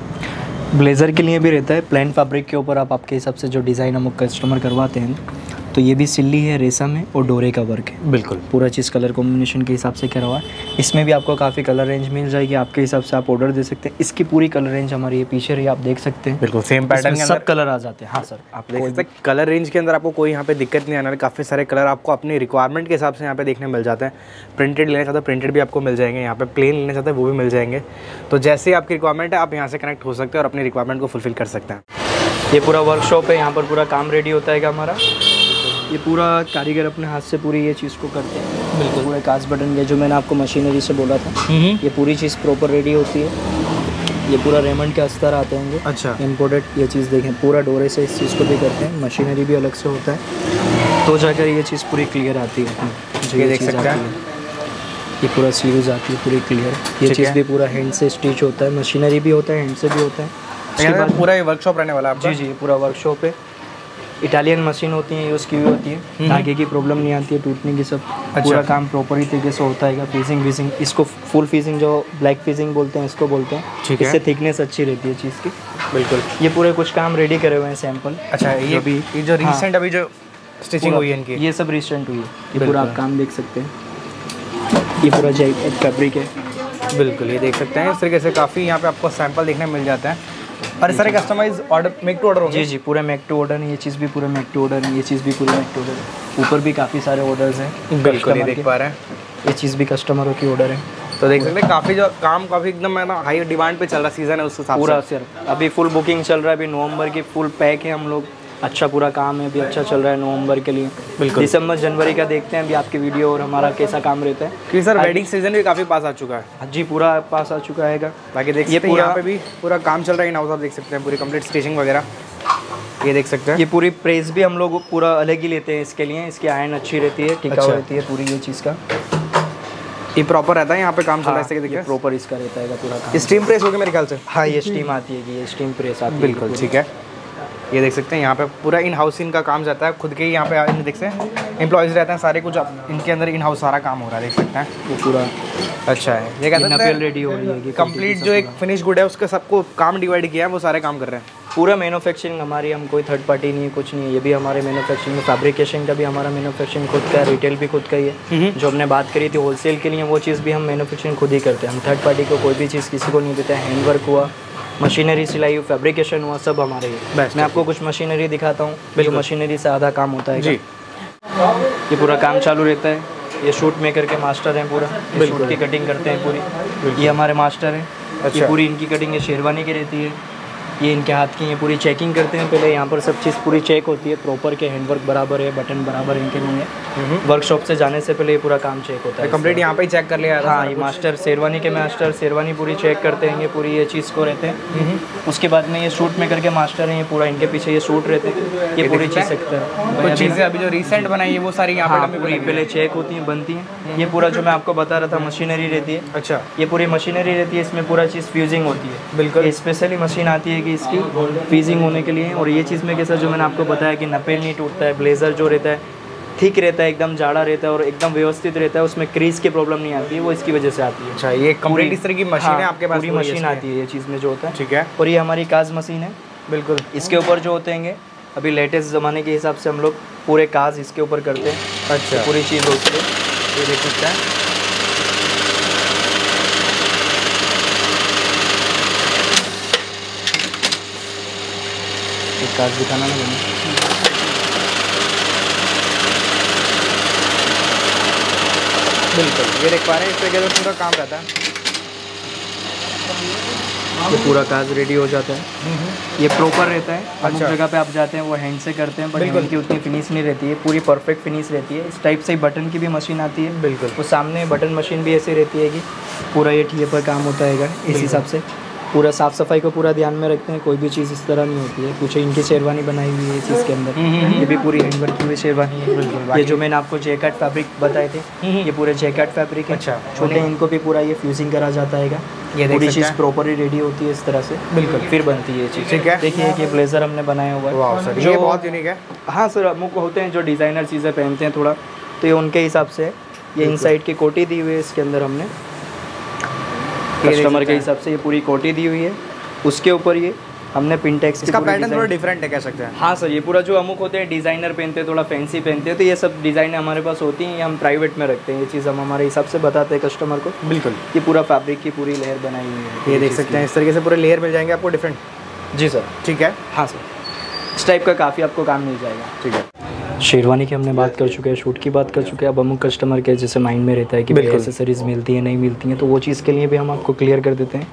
ब्लेज़र के लिए भी रहता है, प्लेन फैब्रिक के ऊपर आप आपके हिसाब से जो डिज़ाइन हम कस्टमर करवाते हैं, तो ये भी सिल्ली है, रेशम है और डोरे का वर्क है। बिल्कुल, पूरा चीज़ कलर कॉम्बिनेशन के हिसाब से करा हुआ है। इसमें भी आपको काफ़ी कलर रेंज मिल जाएगी, आपके हिसाब से आप ऑर्डर दे सकते हैं। इसकी पूरी कलर रेंज हमारी ये पीछे रही, आप देख सकते हैं। बिल्कुल सेम पैटर्न के अंदर सब कलर आ जाते हैं। हाँ सर, आप देख सकते हैं कलर रेंज के अंदर आपको कोई यहाँ पे दिक्कत नहीं आने वाली। काफ़ी सारे कलर आपको अपनी रिक्वायरमेंट के हिसाब से यहाँ पे देखने मिल जाते हैं। प्रिंटेड लेना चाहते हैं प्रिंटेड भी आपको मिल जाएंगे, यहाँ पे प्लेन लेना चाहते हैं वो भी मिल जाएंगे। तो जैसे आपकी रिक्वायरमेंट है आप यहाँ से कनेक्ट हो सकते हैं और अपनी रिक्वायरमेंट को फुलफिल कर सकते हैं। ये पूरा वर्कशॉप है, यहाँ पर पूरा काम रेडी होता है हमारा। ये पूरा कारीगर अपने हाथ से पूरी ये चीज़ को करते हैं। बिल्कुल पूरे कास्ट बटन ये जो मैंने आपको मशीनरी से बोला था, ये पूरी चीज़ प्रॉपर रेडी होती है। ये पूरा रेमंड के अस्तर आते हैं। अच्छा, इम्पोर्टेड ये चीज़ देखें, पूरा डोरे से इस चीज़ को भी करते हैं। मशीनरी भी अलग से होता है, तो जाकर ये चीज़ पूरी क्लियर आती है। जो ये देख सकते हैं, ये पूरा सीरीज आती है पूरी क्लियर। ये चीज़ भी पूरा हैंड से स्टिच होता है, मशीनरी भी होता है, हैंड से भी होता है। उसके बाद पूरा ये वर्कशॉप रहने वाला है। जी जी, पूरा वर्कशॉप है। इटालियन मशीन होती है, यूज़ की हुई होती है, धागे की प्रॉब्लम नहीं आती है, टूटने की सब। अच्छा। पूरा काम प्रॉपर तरीके से होता है। फीसिंग वीसिंग, इसको फुल फीसिंग जो ब्लैक फीसिंग बोलते हैं इसको बोलते हैं। ठीक है, इससे थिकनेस अच्छी रहती है चीज़ की। बिल्कुल। ये पूरे कुछ काम रेडी करे हुए हैं सैंपल। अच्छा, ये भी ये जो रिसेंट अभी जो स्टिचिंग हुई है इनकी, ये सब रिसेंट हुई है। ये पूरा आप काम देख सकते हैं, ये पूरा जैकेट फैब्रिक है। बिल्कुल, ये देख सकते हैं। इस तरीके से काफ़ी यहाँ पे आपको सैंपल देखने मिल जाता है। और सारे customise order make to order होंगे। जी जी, पूरे मेक टू ऑर्डर है। ये चीज़ भी पूरे मेक टू ऑर्डर है, ये चीज़ भी पूरे मेक टू ऑर्डर है। ऊपर भी काफ़ी सारे ऑर्डर्स हैं। बिल्कुल, ये देख पा रहे हैं, ये चीज़ भी कस्टमरों की ऑर्डर है। तो देख सकते हैं काफ़ी जो काम काफ़ी एकदम है ना हाई डिमांड पे चल रहा सीज़न है उस हिसाब से। पूरा सर अभी फुल बुकिंग चल रहा है। अभी नवंबर की फुल पैक है हम लोग। अच्छा पूरा काम है, अभी अच्छा चल रहा है नवंबर के लिए। बिल्कुल, दिसंबर जनवरी का देखते हैं अभी आपकी वीडियो और हमारा कैसा काम रहता है। क्योंकि सर वेडिंग सीजन भी काफ़ी पास आ चुका है। जी, पूरा पास आ चुका है। बाकी देख सकते हैं यहाँ पे भी पूरा काम चल रहा है। इन हाउस आप देख सकते हैं पूरी कंप्लीट स्टिचिंग वगैरह, ये देख सकते हैं। ये पूरी प्रेस भी हम लोग पूरा अलग ही लेते हैं इसके लिए। इसकी आयरन अच्छी रहती है, टिकाऊ रहती है पूरी। ये चीज़ का ये प्रॉपर रहता है, यहाँ पे काम चल रहा है। देखिए प्रॉपर इसका रहता है पूरा। स्टीम प्रेस होगी मेरे ख्याल से। हाँ, ये स्टीम आती है कि ये स्टीम प्रेस आती है। बिल्कुल ठीक है, ये देख सकते हैं यहाँ पे पूरा इन हाउस इनका काम जाता है। खुद के ही यहाँ पे देख सकते हैं एम्प्लॉयज़ रहते हैं सारे, कुछ इनके अंदर इन हाउस सारा काम हो रहा है। देख सकते हैं वो पूरा अच्छा है। ये कहते हैं रेडी हो रही है कंप्लीट जो एक फिनिश गुड है उसका सबको काम डिवाइड किया है, वो सारे काम कर रहे हैं। पूरा मैन्युफैक्चरिंग हमारी, हम कोई थर्ड पार्टी नहीं है, कुछ नहीं है। ये भी हमारे मैन्युफैक्चरिंग, फैब्रिकेशन का भी हमारा मैन्युफैक्चरिंग खुद का, रिटेल भी खुद का ही है। जो हमने बात करी थी होलसेल के लिए, वो चीज़ भी हम मैन्युफैक्चरिंग खुद ही करते हैं। हम थर्ड पार्टी को कोई भी चीज़ किसी को नहीं देते हैं। हैंडवर्क हुआ, मशीनरी सिलाई, फैब्रिकेशन हुआ, सब हमारे ही। मैं आपको कुछ मशीनरी दिखाता हूँ। जो मशीनरी से आधा काम होता है जी। ये पूरा काम चालू रहता है। ये शूट मेकर के मास्टर हैं पूरा, ये शूट की कटिंग करते हैं पूरी। ये हमारे मास्टर हैं। अच्छा। ये पूरी इनकी कटिंग ये शेरवानी की रहती है। ये इनके हाथ की, ये पूरी चेकिंग करते हैं पहले। यहाँ पर सब चीज़ पूरी चेक होती है प्रॉपर के, हैंडवर्क बराबर है, बटन बराबर इनके नहीं है। वर्कशॉप से जाने से पहले ये पूरा काम चेक होता है कंप्लीट। यहाँ पे ही चेक कर लिया। हाँ, ये मास्टर शेरवानी के मास्टर शेरवानी पूरी चेक करते हैं। ये पूरी ये चीज़ को रहते हैं। उसके बाद में ये शूट मेकर के मास्टर हैं। ये पूरा इनके पीछे ये शूट रहते हैं। ये पूरी चीज़ सकते हैं। कुछ चीज़ें अभी जो रिसेंट बनाई है वो सारी यहाँ पे पूरी पहले चेक होती हैं, बनती हैं। ये पूरा जो मैं आपको बता रहा था मशीनरी रहती है। अच्छा, ये पूरी मशीनरी रहती है। इसमें पूरा चीज़ फ्यूजिंग होती है। बिल्कुल, स्पेशली मशीन आती है कि इसकी फ्रीजिंग होने के लिए। और ये चीज़ में कैसा जो मैंने आपको बताया कि नपेल नहीं टूटता है। ब्लेज़र जो रहता है ठीक रहता है, एकदम जाड़ा रहता है और एकदम व्यवस्थित रहता है। उसमें क्रीज की प्रॉब्लम नहीं आती है, वो इसकी वजह से आती है। अच्छा, ये कंप्लीट इस तरह की मशीन है आपके पास? पूरी मशीन आती है ये चीज़ में जो होता है। ठीक है, और ये हमारी काज मशीन है। बिल्कुल, इसके ऊपर जो होते हैं अभी लेटेस्ट ज़माने के हिसाब से हम लोग पूरे काज इसके ऊपर करते हैं। अच्छा, पूरी चीज़ होती है, ये देख सकते हैं। काज दिखाना ना बने। बिल्कुल, ये देख पा रहे हैं इस तरीके से पूरा काम रहता है। ये पूरा काज रेडी हो जाता है। ये प्रॉपर रहता है। अच्छा, जगह पे आप जाते हैं वो हैंड से करते हैं, बट इनकी उतनी फिनिश नहीं रहती है। पूरी परफेक्ट फिनिश रहती है। इस टाइप से ही बटन की भी मशीन आती है। बिल्कुल, वो सामने बटन मशीन भी ऐसी रहती है कि पूरा ये ठिए पर काम होता है इस हिसाब से। पूरा साफ़ सफाई को पूरा ध्यान में रखते हैं। कोई भी चीज़ इस तरह नहीं होती है। कुछ इनकी शेरवानी बनाई हुई है इस चीज़ के अंदर। ये भी पूरी हैंडवर्क की हुई शेरवानी है। ये जो मैंने आपको जैकेट फैब्रिक बताए थे, ये पूरे जैकेट फैब्रिक है। अच्छा, छोटे इनको भी पूरा ये फ्यूजिंग करा जाता है। ये पूरी चीज़ प्रॉपरली रेडी होती है इस तरह से। बिल्कुल, फिर बनती है ये चीज़। ठीक है, देखिए ये ब्लेजर हमने बनाया हुआ है जो बहुत यूनिक है। हाँ सर, अमुक होते हैं जो डिज़ाइनर चीज़ें पहनते हैं थोड़ा, तो ये उनके हिसाब से। ये इनसाइड की कोटी दी हुई है इसके अंदर हमने, कस्टमर के हिसाब से ये पूरी कोटी दी हुई है। उसके ऊपर ये हमने पिनटेक्स, इसका पैटर्न थोड़ा डिफरेंट है कह सकते हैं। हाँ सर, ये पूरा जो अमुक होते हैं डिज़ाइनर पहनते हैं, थोड़ा फैंसी पहनते हैं, तो ये सब डिज़ाइन हमारे पास होती हैं। ये हम प्राइवेट में रखते हैं। ये चीज़ हम हमारे हिसाब से बताते हैं कस्टमर को। बिल्कुल, ये पूरा फैब्रिक की पूरी लेयर बनाई हुई है। ये देख सकते हैं इस तरीके से पूरे लेयर मिल जाएंगे आपको डिफरेंट। जी सर, ठीक है। हाँ सर, इस टाइप का काफ़ी आपको काम मिल जाएगा। ठीक है, शेरवानी की हमने बात कर चुके हैं, शूट की बात कर चुके हैं। अब अमुक कस्टमर के जैसे माइंड में रहता है कि एसेसरीज़ मिलती हैं नहीं मिलती हैं, तो वो चीज़ के लिए भी हम आपको क्लियर कर देते हैं।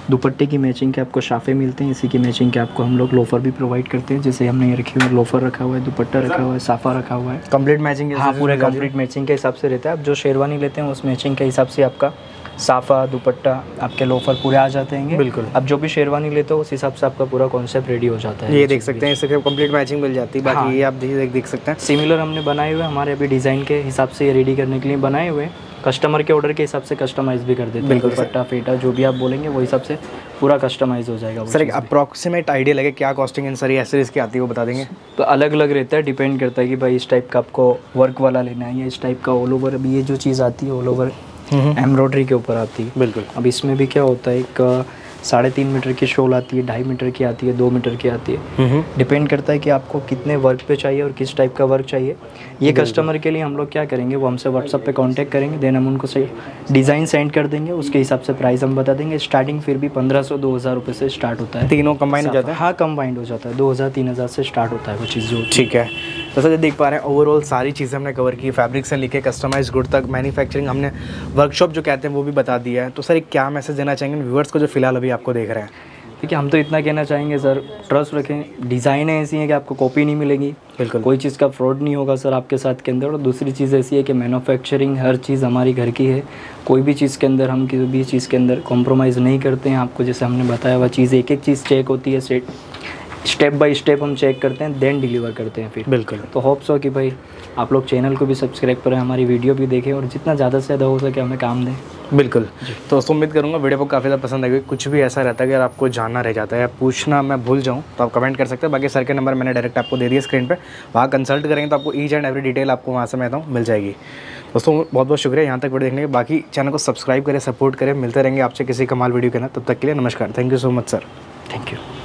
दुपट्टे की मैचिंग के आपको शाफे मिलते हैं, इसी की मैचिंग के आपको हम लोग लोफर भी प्रोवाइड करते हैं। जैसे हमने ये रखी हुई है, लोफर रखा हुआ है, दुपट्टा रखा हुआ है, साफा रखा हुआ है, कंप्लीट मैचिंग। हाँ, पूरे कंप्लीट मैचिंग के हिसाब से रहता है। आप जो शेरवानी लेते हैं उस मैचिंग के हिसाब से आपका साफा, दुपट्टा, आपके लोफर पूरे आ जाते हैं। बिल्कुल। अब जो भी शेरवानी लेते हो उस हिसाब से आपका पूरा कॉन्सेप्ट रेडी हो जाता है। ये देख सकते हैं, इससे कंप्लीट मैचिंग मिल जाती है। बाकी हाँ। ये आप देख देख सकते हैं, सिमिलर हमने बनाए हुए, हमारे अभी डिज़ाइन के हिसाब से ये रेडी करने के लिए बनाए हुए, कस्टमर के ऑर्डर के हिसाब से कस्टमाइज़ भी कर देते हैं। दुपट्टा, फेटा जो भी आप बोलेंगे वो हिसाब से पूरा कस्टमाइज़ हो जाएगा। सर एक अप्रॉक्सीमेट आइडिया लगे क्या कॉस्टिंग इन सारी एसेसरीज की आती है वो बता देंगे? तो अलग अलग रहता है, डिपेंड करता है कि भाई इस टाइप का आपको वर्क वाला लेना है या इस टाइप का ऑल ओवर। अभी ये जो चीज़ आती है ऑल ओवर एम्ब्रॉयडरी के ऊपर आती है। बिल्कुल। अब इसमें भी क्या होता है, एक साढ़े तीन मीटर की शॉल आती है, ढाई मीटर की आती है, दो मीटर की आती है। डिपेंड करता है कि आपको कितने वर्क पे चाहिए और किस टाइप का वर्क चाहिए। ये कस्टमर के लिए हम लोग क्या करेंगे, वो हमसे व्हाट्सअप पे कांटेक्ट करेंगे, देन हम उनको से डिज़ाइन सेंड कर देंगे, उसके हिसाब से प्राइस हम बता देंगे। स्टार्टिंग फिर भी पंद्रह सौ दो हज़ार रुपये से स्टार्ट होता है। तीनों कंबाइन हो जाता है? हाँ, कंबाइंड हो जाता है, दो हज़ार तीन हज़ार से स्टार्ट होता है वो चीज़ जो। ठीक है, तो सर देख पा रहे हैं ओवरऑल सारी चीज़ें हमने कवर की, फैब्रिक से लेके कस्टमाइज गुड तक, मैन्युफैक्चरिंग, हमने वर्कशॉप जो कहते हैं वो भी बता दिया है। तो सर एक क्या मैसेज देना चाहेंगे व्यूअर्स को जो फिलहाल अभी आपको देख रहे हैं? देखिए, हम तो इतना कहना चाहेंगे सर, ट्रस्ट रखें, डिज़ाइनें ऐसी हैं कि आपको कॉपी नहीं मिलेगी। बिल्कुल। कोई चीज़ का फ्रॉड नहीं होगा सर आपके साथ के अंदर। और दूसरी चीज़ ऐसी है कि मैन्युफैक्चरिंग हर चीज़ हमारी घर की है, कोई भी चीज़ के अंदर हम किसी भी चीज़ के अंदर कॉम्प्रोमाइज़ नहीं करते हैं। आपको जैसे हमने बताया हुआ चीज़ एक एक चीज़ चेक होती है, सेट स्टेप बाय स्टेप हम चेक करते हैं, देन डिलीवर करते हैं फिर। बिल्कुल। तो होप्स हो कि भाई आप लोग चैनल को भी सब्सक्राइब करें, हमारी वीडियो भी देखें और जितना ज़्यादा से ज़्यादा हो सके हमें काम दें। बिल्कुल। तो दोस्तों उम्मीद करूँगा वीडियो को काफ़ी ज़्यादा पसंद आएगी। कुछ भी ऐसा रहता है अगर आपको जानना रह जाता है या पूछना मैं भूल जाऊँ तो आप कमेंट कर सकते हैं। बाकी सर के नंबर मैंने डायरेक्ट आपको दे दिया स्क्रीन पे, वहाँ कंसल्ट करेंगे तो आपको ईच एंड एवरी डिटेल आपको वहाँ से मैं बताऊँ मिल जाएगी। दोस्तों बहुत बहुत शुक्रिया यहाँ तक वीडियो देखने के। बाकी चैनल को सब्सक्राइब करें, सपोर्ट करें। मिलते रहेंगे आपसे किसी कमाल वीडियो के ना, तब तक के लिए नमस्कार। Thank you so much sir. Thank you.